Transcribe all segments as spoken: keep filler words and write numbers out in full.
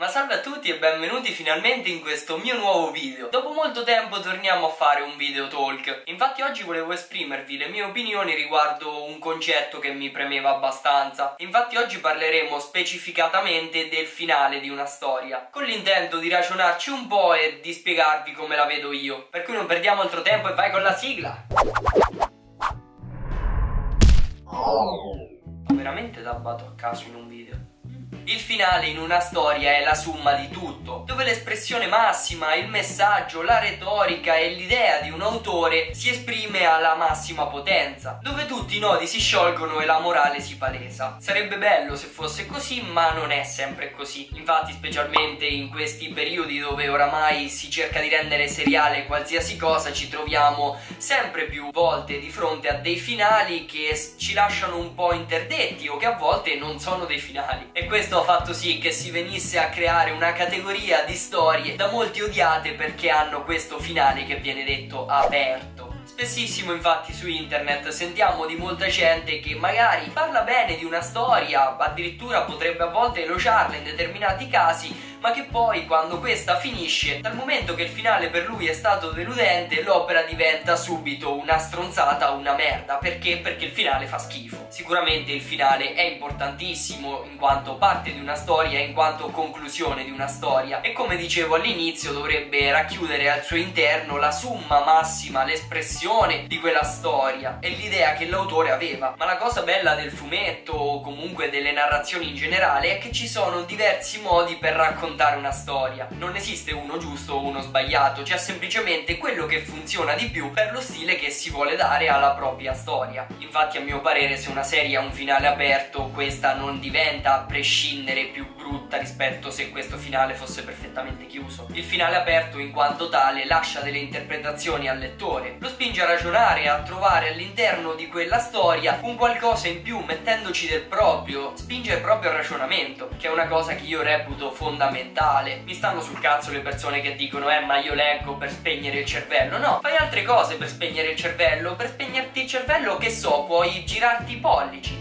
Ma salve a tutti e benvenuti finalmente in questo mio nuovo video. Dopo molto tempo torniamo a fare un video talk. Infatti oggi volevo esprimervi le mie opinioni riguardo un concetto che mi premeva abbastanza. Infatti oggi parleremo specificatamente del finale di una storia, con l'intento di ragionarci un po' e di spiegarvi come la vedo io. Per cui non perdiamo altro tempo e vai con la sigla! Veramente dabbato a caso in un video. Il finale in una storia è la somma di tutto, dove l'espressione massima, il messaggio, la retorica e l'idea di un autore si esprime alla massima potenza, dove tutti i nodi si sciolgono e la morale si palesa. Sarebbe bello se fosse così, ma non è sempre così. Infatti, specialmente in questi periodi dove oramai si cerca di rendere seriale qualsiasi cosa, ci troviamo sempre più volte di fronte a dei finali che ci lasciano un po' interdetti o che a volte non sono dei finali. E questo ha fatto sì che si venisse a creare una categoria di storie da molti odiate perché hanno questo finale che viene detto aperto. Spessissimo infatti su internet sentiamo di molta gente che magari parla bene di una storia, addirittura potrebbe a volte elogiarla in determinati casi, ma che poi quando questa finisce, dal momento che il finale per lui è stato deludente, l'opera diventa subito una stronzata, una merda. Perché? Perché il finale fa schifo. Sicuramente il finale è importantissimo in quanto parte di una storia, in quanto conclusione di una storia, e come dicevo all'inizio dovrebbe racchiudere al suo interno la summa massima, l'espressione di quella storia e l'idea che l'autore aveva. Ma la cosa bella del fumetto o comunque delle narrazioni in generale è che ci sono diversi modi per raccontare una storia. Non esiste uno giusto o uno sbagliato, c'è semplicemente quello che funziona di più per lo stile che si vuole dare alla propria storia. Infatti a mio parere se una serie ha un finale aperto, questa non diventa a prescindere più brutta rispetto se questo finale fosse perfettamente chiuso. Il finale aperto in quanto tale lascia delle interpretazioni al lettore, lo spinge a ragionare, a trovare all'interno di quella storia un qualcosa in più, mettendoci del proprio, spinge proprio al ragionamento, che è una cosa che io reputo fondamentale. Mi stanno sul cazzo le persone che dicono eh ma io leggo per spegnere il cervello. No, fai altre cose per spegnere il cervello. Per spegnerti il cervello, che so, puoi girarti i pollici.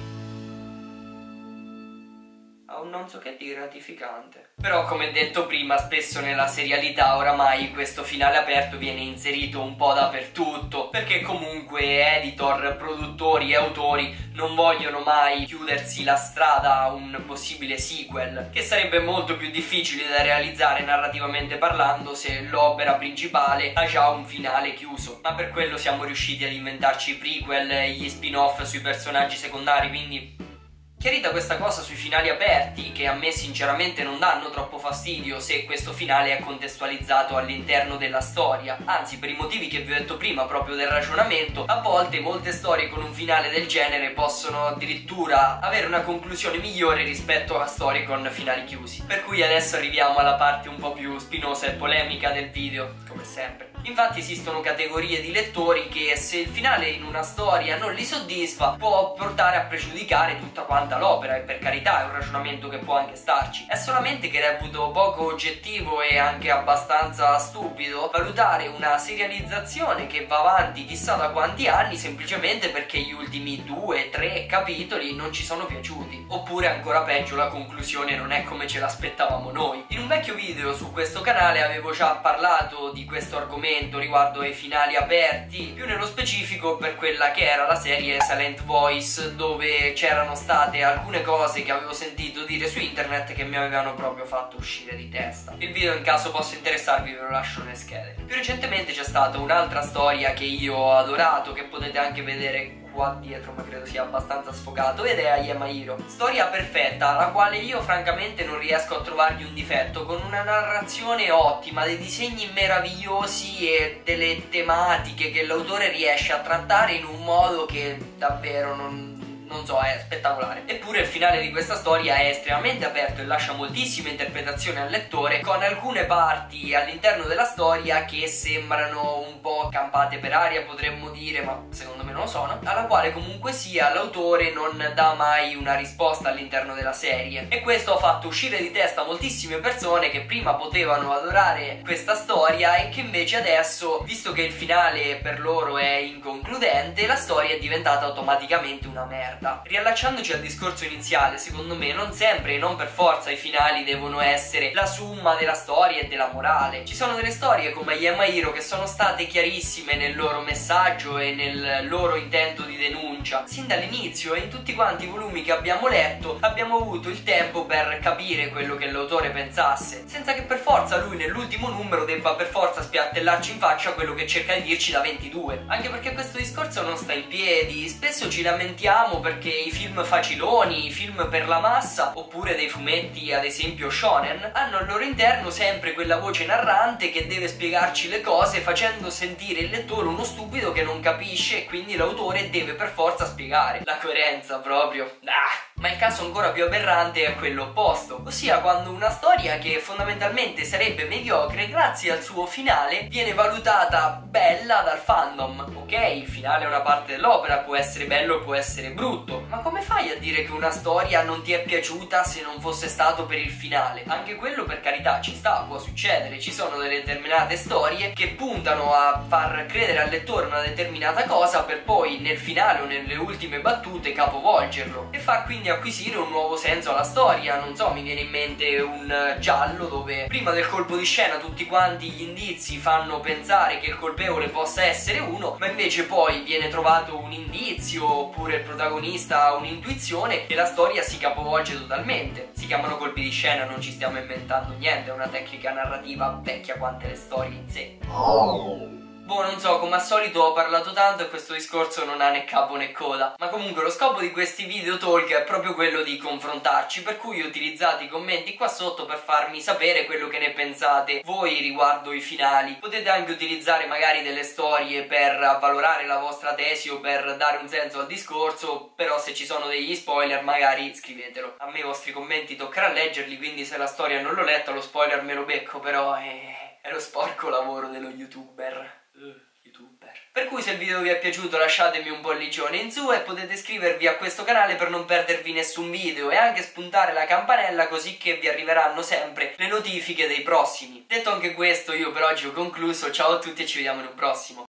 Ha un non so che di gratificante. Però come detto prima, spesso nella serialità oramai questo finale aperto viene inserito un po' dappertutto, perché comunque editor, produttori e autori non vogliono mai chiudersi la strada a un possibile sequel, che sarebbe molto più difficile da realizzare narrativamente parlando se l'opera principale ha già un finale chiuso. Ma per quello siamo riusciti ad inventarci i prequel, gli spin-off sui personaggi secondari, quindi chiarita questa cosa sui finali aperti, che a me sinceramente non danno troppo fastidio se questo finale è contestualizzato all'interno della storia. Anzi, per i motivi che vi ho detto prima, proprio del ragionamento, a volte molte storie con un finale del genere possono addirittura avere una conclusione migliore rispetto a storie con finali chiusi. Per cui adesso arriviamo alla parte un po' più spinosa e polemica del video, come sempre. Infatti esistono categorie di lettori che se il finale in una storia non li soddisfa può portare a pregiudicare tutta quanta l'opera, e per carità è un ragionamento che può anche starci. È solamente che reputo poco oggettivo e anche abbastanza stupido valutare una serializzazione che va avanti chissà da quanti anni semplicemente perché gli ultimi due tre capitoli non ci sono piaciuti, oppure ancora peggio la conclusione non è come ce l'aspettavamo noi. In un vecchio video su questo canale avevo già parlato di questo argomento riguardo ai finali aperti, più nello specifico per quella che era la serie Silent Voice, dove c'erano state alcune cose che avevo sentito dire su internet che mi avevano proprio fatto uscire di testa. Il video, in caso possa interessarvi, ve lo lascio nelle schede. Più recentemente c'è stata un'altra storia che io ho adorato, che potete anche vedere qua dietro, ma credo sia abbastanza sfocato, ed è I Am a Hero. Storia perfetta, alla quale io francamente non riesco a trovargli un difetto, con una narrazione ottima, dei disegni meravigliosi e delle tematiche che l'autore riesce a trattare in un modo che davvero non... non so, è spettacolare. Eppure il finale di questa storia è estremamente aperto e lascia moltissime interpretazioni al lettore, con alcune parti all'interno della storia che sembrano un po' campate per aria, potremmo dire, ma secondo me non lo sono, alla quale comunque sia l'autore non dà mai una risposta all'interno della serie. E questo ha fatto uscire di testa moltissime persone che prima potevano adorare questa storia e che invece adesso, visto che il finale per loro è inconcludente, la storia è diventata automaticamente una merda. merda. Riallacciandoci al discorso iniziale, secondo me non sempre e non per forza i finali devono essere la summa della storia e della morale. Ci sono delle storie come I Am a Hero che sono state chiarissime nel loro messaggio e nel loro intento di denuncia sin dall'inizio, e in tutti quanti i volumi che abbiamo letto abbiamo avuto il tempo per capire quello che l'autore pensasse, senza che per forza lui nell'ultimo numero debba per forza spiattellarci in faccia quello che cerca di dirci da ventidue. Anche perché questo discorso non sta in piedi. Spesso ci lamentiamo perché i film faciloni, i film per la massa, oppure dei fumetti ad esempio shonen, hanno al loro interno sempre quella voce narrante che deve spiegarci le cose facendo sentire il lettore uno stupido che non capisce, e quindi l'autore deve per forza spiegare. La coerenza proprio. Ah! Ma il caso ancora più aberrante è quello opposto, ossia quando una storia che fondamentalmente sarebbe mediocre, grazie al suo finale viene valutata bella dal fandom. Ok, il finale è una parte dell'opera, può essere bello, può essere brutto, ma come fai a dire che una storia non ti è piaciuta se non fosse stato per il finale? Anche quello, per carità, ci sta, può succedere. Ci sono delle determinate storie che puntano a far credere al lettore una determinata cosa per poi nel finale o nelle ultime battute capovolgerlo e far quindi acquisire un nuovo senso alla storia. Non so, mi viene in mente un giallo dove prima del colpo di scena tutti quanti gli indizi fanno pensare che il colpevole possa essere uno, ma invece poi viene trovato un indizio oppure il protagonista ha un'intuizione e la storia si capovolge totalmente. Si chiamano colpi di scena, non ci stiamo inventando niente, è una tecnica narrativa vecchia quante le storie in sé. Boh, non so, come al solito ho parlato tanto e questo discorso non ha né capo né coda. Ma comunque lo scopo di questi video talk è proprio quello di confrontarci, per cui utilizzate i commenti qua sotto per farmi sapere quello che ne pensate voi riguardo i finali. Potete anche utilizzare magari delle storie per avvalorare la vostra tesi o per dare un senso al discorso, però se ci sono degli spoiler magari scrivetelo. A me i vostri commenti toccherà leggerli, quindi se la storia non l'ho letta lo spoiler me lo becco, però è, è lo sporco lavoro dello youtuber. Uh, youtuber. Per cui se il video vi è piaciuto lasciatemi un pollicione in su e potete iscrivervi a questo canale per non perdervi nessun video e anche spuntare la campanella così che vi arriveranno sempre le notifiche dei prossimi. Detto anche questo, io per oggi ho concluso, ciao a tutti e ci vediamo in un prossimo.